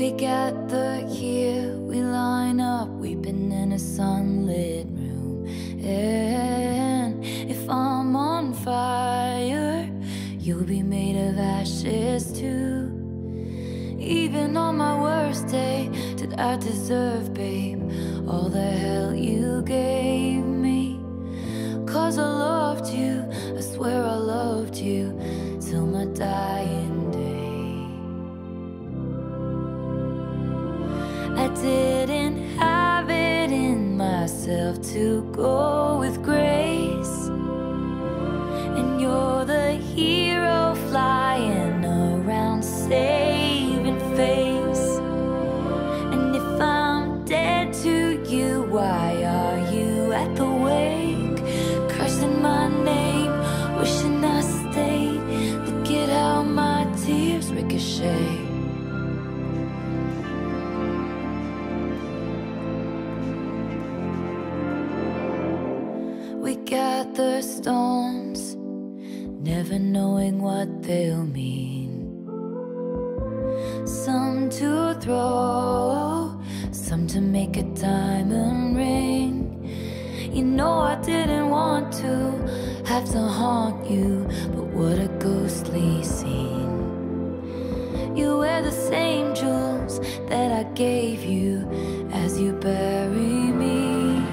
We gather here, we line up, weeping in a sunlit room. And if I'm on fire, you'll be made of ashes too. Even on my worst day, did I deserve, babe, all the hell you gave me? 'Cause I loved you, I swear I loved you, till my dying day. I didn't have it in myself to go with grace, and you're the hero flying around saving face. And if I'm dead to you, why are you at the wake, cursing my name, wishing I stayed? Look at how my tears ricochet. We gather stones, never knowing what they'll mean. Some to throw, some to make a diamond ring. You know I didn't want to have to haunt you, but what a ghostly scene. You wear the same jewels that I gave you as you bury me.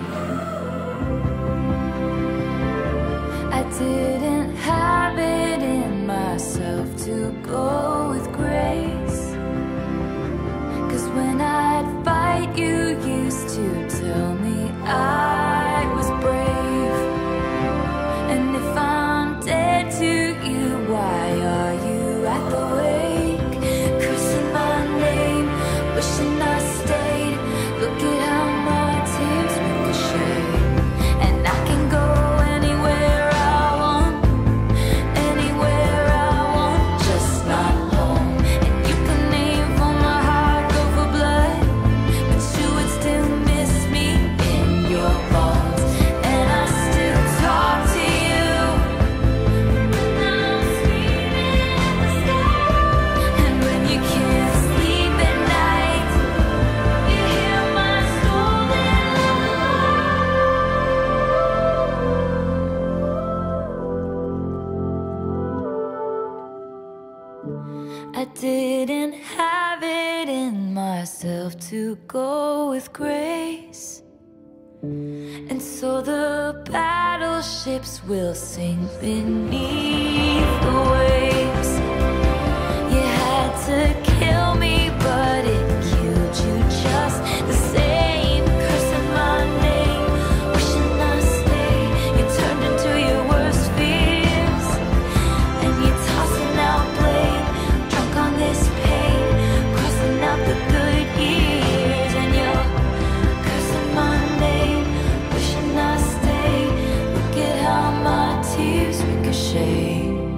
I didn't have it in myself to go with grace, 'cause when I'd fight, you used to tell me I was brave. And if I'm dead to you, why are you at the wake, cursing my name, wishing I stayed? Look at how my tears ricochet. And I can go anywhere I want, anywhere I want, just not home. And you can aim for my heart, go for blood, but you would still miss me in your bones. And I still talk to you, I'm screaming at the sky. And when you can't sleep at night, you hear my stolen I didn't have it in myself to go with grace, and so the battleships will sink beneath the waves. You had to kill me, but it killed you just the same. Cursing my name, wishing I stayed. You turned into your worst fears, and you're tossing out blame, drunk on this pain, crossing out the good years. And you're cursing my name, wishing I stayed. Look at how my tears ricochet.